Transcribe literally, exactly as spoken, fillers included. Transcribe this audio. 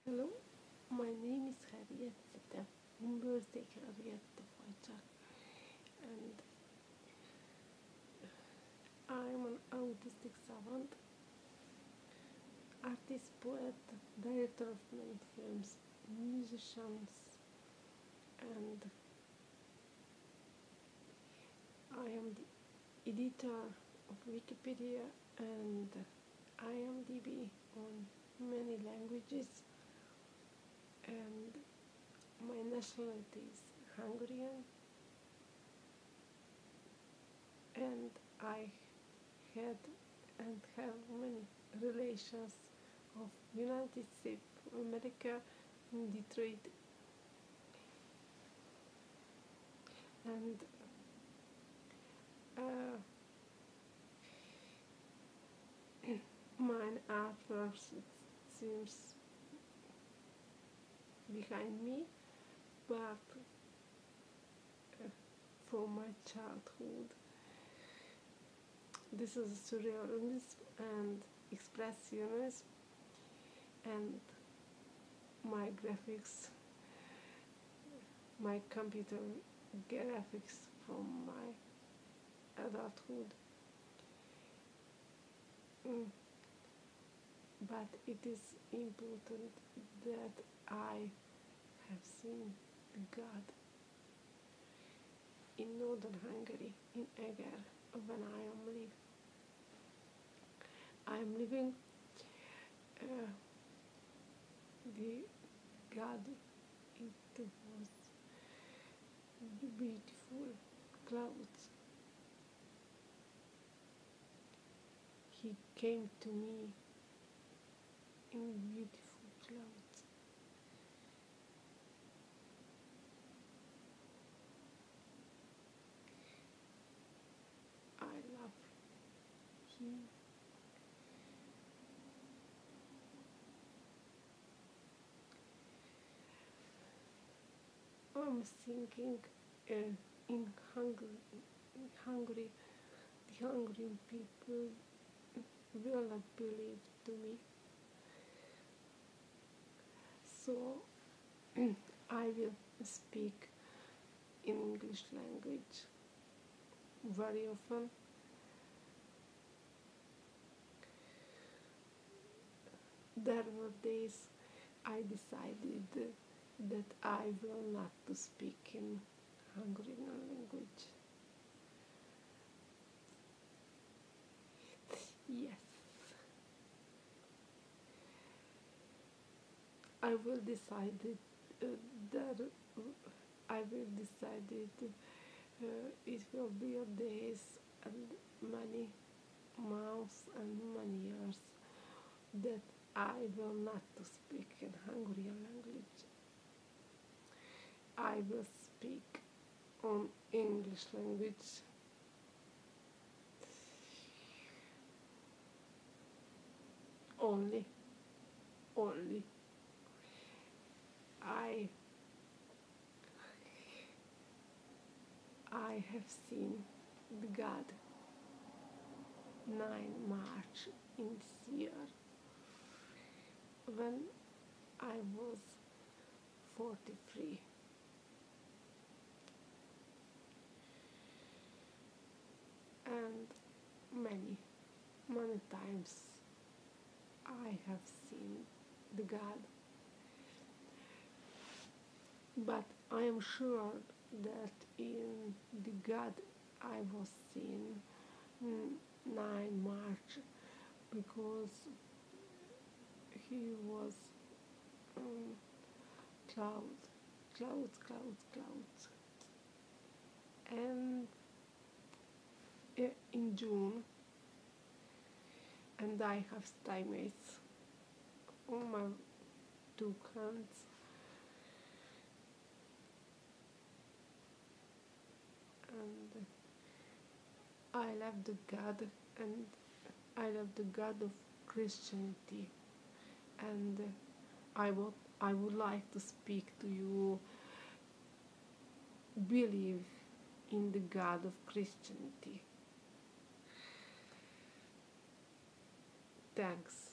Hello, my name is Henriette, birthday Henriette Fajczak, and I'm an autistic savant, artist, poet, director of many films, musicians, and I am the editor of Wikipedia and IMDb on many languages, and my nationality is Hungarian, and I had and have many relations of United States of America in Detroit, and uh, mine artwork seems behind me, but uh, from my childhood. This is surrealism and expressionism, and my graphics, my computer graphics from my adulthood. Mm. But it is important that I have seen God in northern Hungary, in Eger, when I am living. I am living uh, the God. It was beautiful clouds. He came to me in beautiful clouds. I love him. I'm thinking uh, in Hungary, in Hungary, the Hungarian people will not believe to me. So I will speak in English language very often. There were days I decided that I will not to speak in Hungarian language. Yes, I will decide uh, that uh, I will decide it. Uh, it will be a days and many months and many years that I will not to speak in Hungarian language. I will speak on English language. Only, only. I, I have seen the God nine March in this year when I was forty-three. And many, many times I have seen the God. But I am sure that in the God I was seeing nine March because he was um, clouds, clouds, clouds, clouds. And uh, in June, and I have stymates on my two hands. And I love the God, and I love the God of Christianity, and I would I would like to speak to you. Believe in the God of Christianity. Thanks.